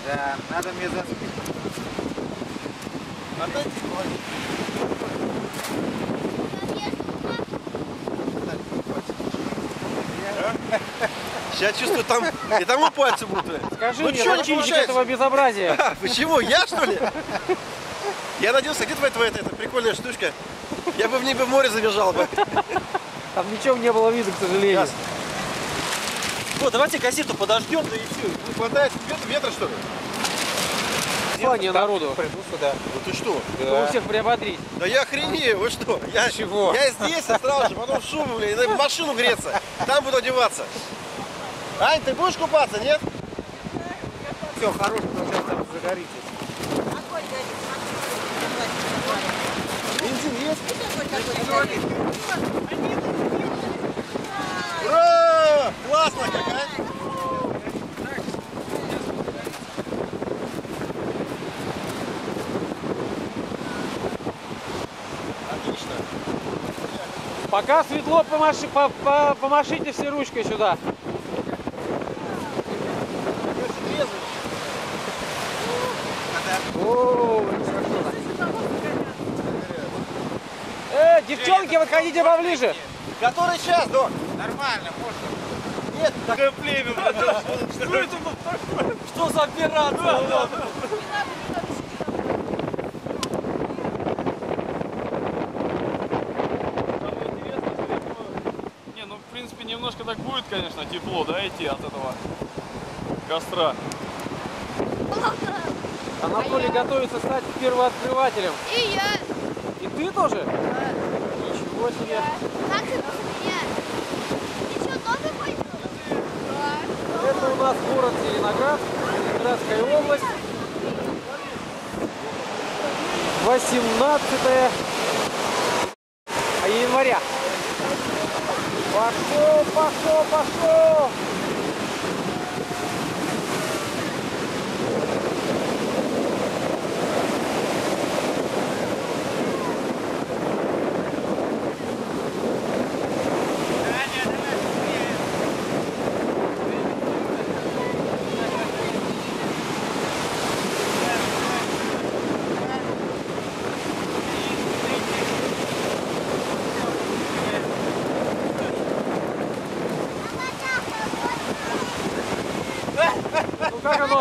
Да, надо мне заспить. Отдайте, сейчас чувствую, там и тому пальцы будут. Скажи ну мне, что, зачинщик этого безобразия. Почему? Я, что ли? Я надеялся, где твоя эта прикольная штучка? Я бы в ней в море забежал бы. Там ничего не было видно, к сожалению. Ясно. Вот, давайте кассету подождем, да и все. Не хватает ветра, что ли? Желание народу. Приду сюда. Ну ты что? Да. У всех приободрить. Да я охренею, вы что? Я, Чего? Я здесь сразу же, потом в шубу, блин, в машину греться. Там буду одеваться. Ань, ты будешь купаться, нет? Все, хорошо, сейчас там загоритесь. Бензин есть? Горит. Ура! Классно какая! Отлично. Пока светло, помашите все ручкой сюда. О, девчонки, выходите поближе. Который час, док? Нормально, можно. Нет, Такое племя, что это такое? Что за операция? Не, ну в принципе немножко так будет, конечно, тепло, да, идти от этого костра. Анатолий готовится стать первооткрывателем. И я. И ты тоже? Да. Ничего себе. Как это меня? Ты что, тоже пойдешь? Да. Это у нас город Зеленоград, Ленинградская область. 18 января. Пошел, пошел, пошел. Ну как оно?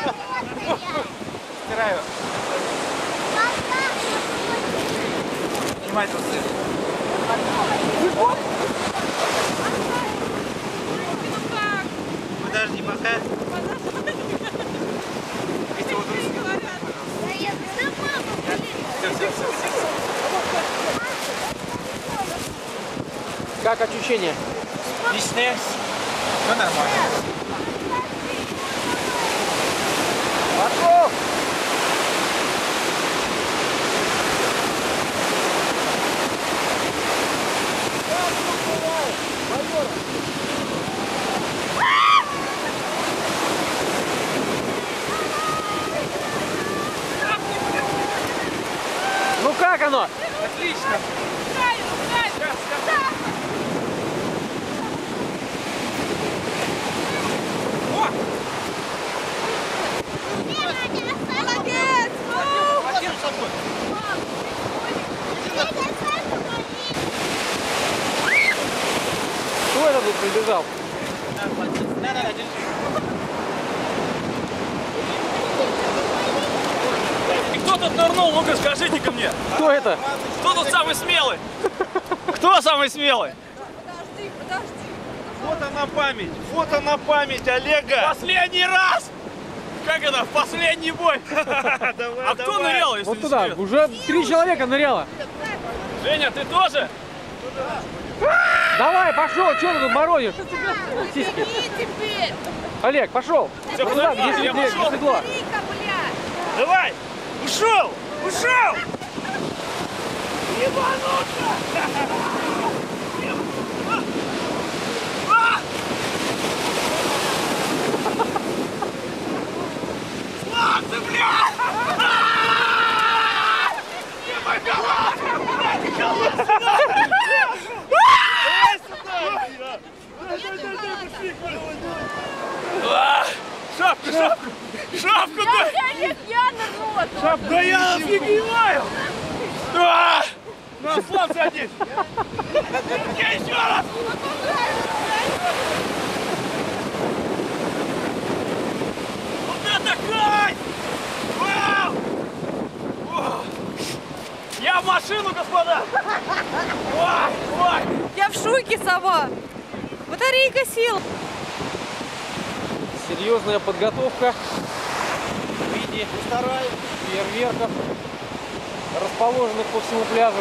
Стираю. Снимай трусы. Подожди, пока. Если вот трусы. Все. Как ощущения? Личные. Все нормально. Пошел! Ну как оно? Отлично. Молодец! Возьми с собой. Кто это тут прибежал? И кто тут нырнул? Ну-ка скажите-ка мне. Кто это? Кто тут самый смелый? Кто самый смелый? Подожди. Фото на память Олега. Последний раз! Как это? В последний бой. А кто нырял, если Вот не туда. секрет? Уже 3 человека ныряло. Женя, ты тоже? Давай, пошел. Что ты тут морозишь? Сиськи. И теперь. Олег, пошел. Всё, Вот туда, подожди, где я где пошел. седло. Рика, блядь. Давай! Ушел! Ушел! Ебануться! Славцы, блядь! Не поймала! Шапку, шапку! Шапку дай! Я не пьяный рот. Шапку! Да я офигеваю! На слав садись! Я еще раз! Вот это кайф! Вау! О! Я в машину, господа! Ой, ой! Я в шоке, сова. Батарейка сел. Серьезная подготовка в виде фейерверков, расположенных по всему пляжу.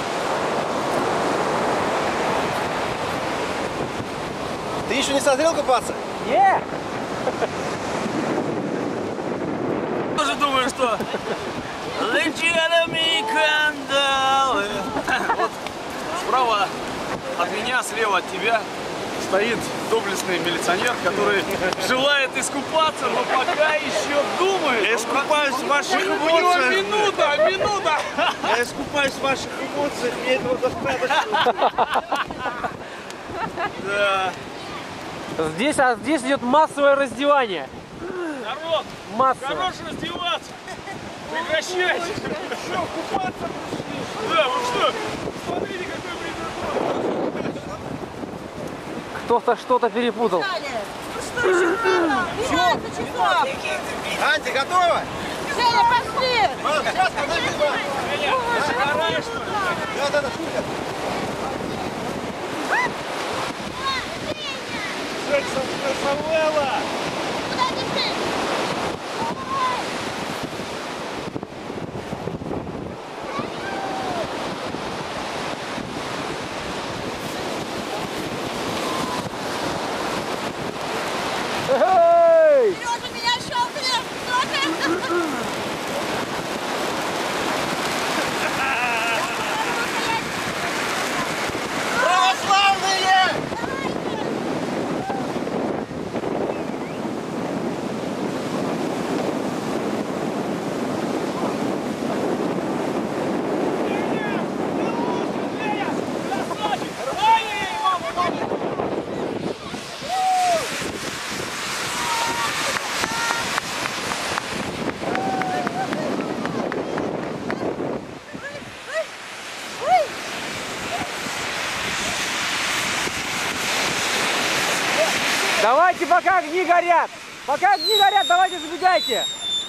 Ты еще не созрел купаться? Нет! Тоже думаю, что летели кандалы. Вот справа от меня, слева от тебя стоит доблестный милиционер, который желает искупаться, но пока еще думает. Я искупаюсь в ваших У него эмоциях. минута! Я искупаюсь в ваших эмоциях, мне этого достаточно. Да. Здесь идет массовое раздевание. Народ, Массовое. хорош раздеваться. Прекращайте. Что, купаться пришли? Да, вы что? Смотрите, какой придурок. Кто-то что-то перепутал. Ань, ты готова? Женя, пошли. Мам, сейчас, подай без мам. Загораешь, что ли? Да, шутка. Джексон Красавелла. Куда ты ты? Эй! Сережа, меня щелкали. Кто ты? Православные! Давайте, пока огни горят! Пока огни горят, давайте забегайте!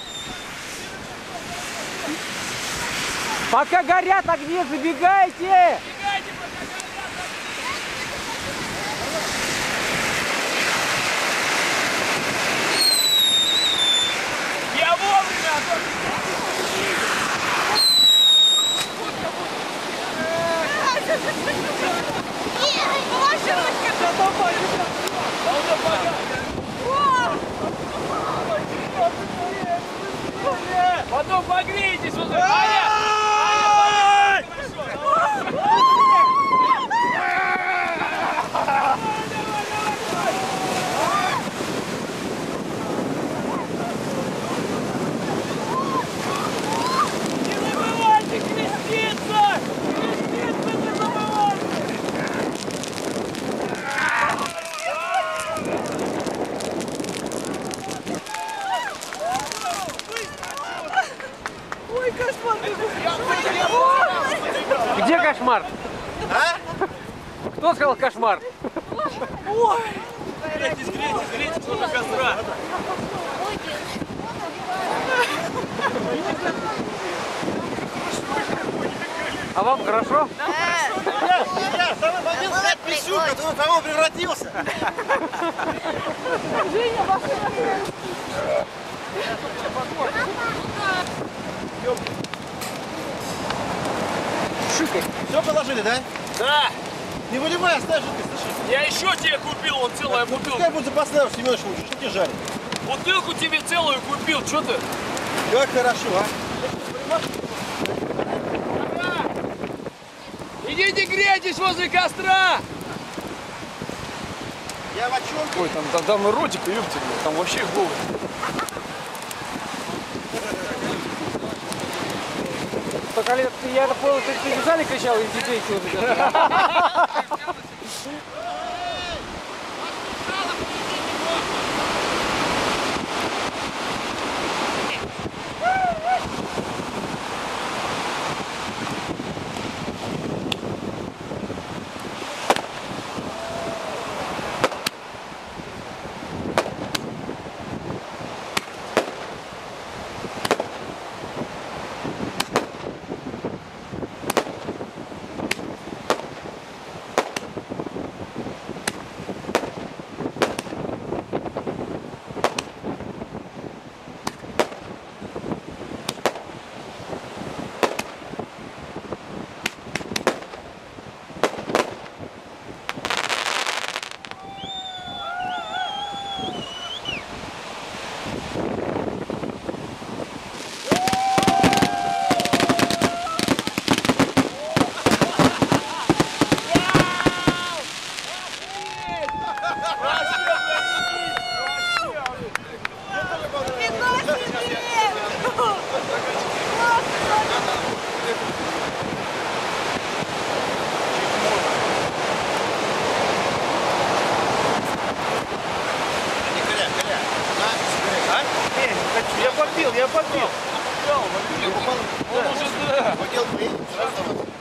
Пока горят огни, забегайте! Я вовремя! Ваша ручка. Потом погрейтесь уже! Не забывайте креститься! Креститься не забывайте! Где кошмар? А? Кто сказал кошмар? Грейтесь, грейтесь, грейтесь возле костра! А вам хорошо? Я самый момент снять пищу, который в кого превратился. Шикай. Все положили, да? Да! Не выливай, оставь жидкость, слышишь? Я еще тебе купил, вот целая бутылка. Пускай будет запасная, уж Семенович лучше, что тебе жарить? Бутылку тебе целую купил, что ты? Как хорошо, а? Идите грейтесь возле костра! Я в очём. Ой, там ротик, ёпти, там вообще голый. Только я это понял, ты в зале кричал, и детей сегодня. подбил, я подбил. Он уже, да. Хотел поедем, сразу.